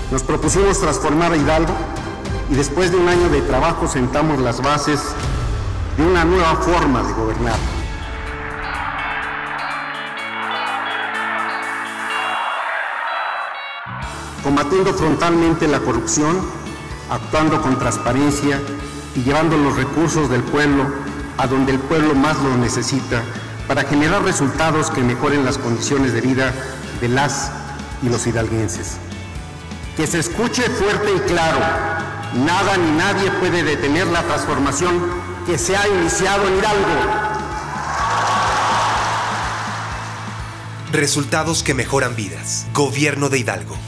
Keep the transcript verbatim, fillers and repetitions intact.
Nos propusimos transformar a Hidalgo y después de un año de trabajo sentamos las bases de una nueva forma de gobernar. Combatiendo frontalmente la corrupción, actuando con transparencia y llevando los recursos del pueblo a donde el pueblo más lo necesita para generar resultados que mejoren las condiciones de vida de las y los hidalguenses. Que se escuche fuerte y claro, nada ni nadie puede detener la transformación que se ha iniciado en Hidalgo. Resultados que mejoran vidas. Gobierno de Hidalgo.